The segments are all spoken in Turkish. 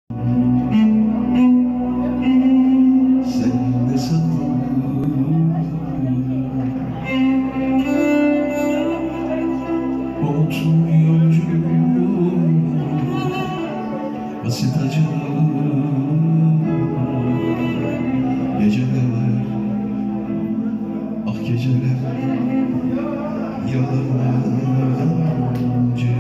Sen de sanırım olsun yolcuyum, basit acı geceler, ah geceler yalancı.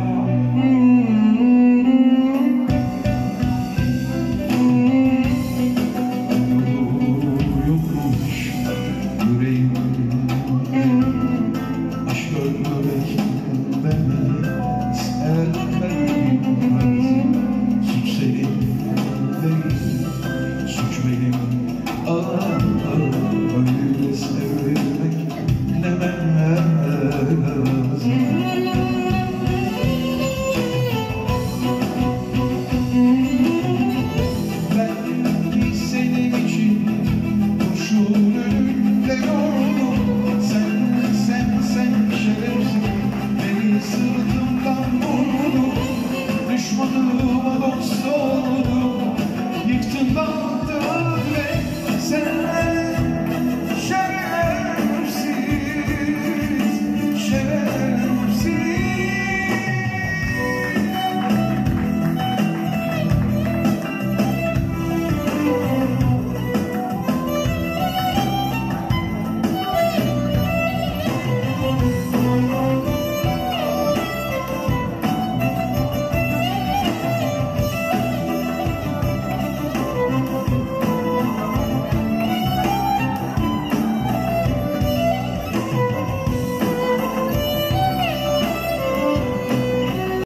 Aşk ölmek demez, el kalbim. Suç senin değil, suç benim. Öyle sevmek demez. Belki senin için kurşun önünde yoruldum. Sen şerefsiz beni sırtımdan vurdun. Düşmanıma dost ol.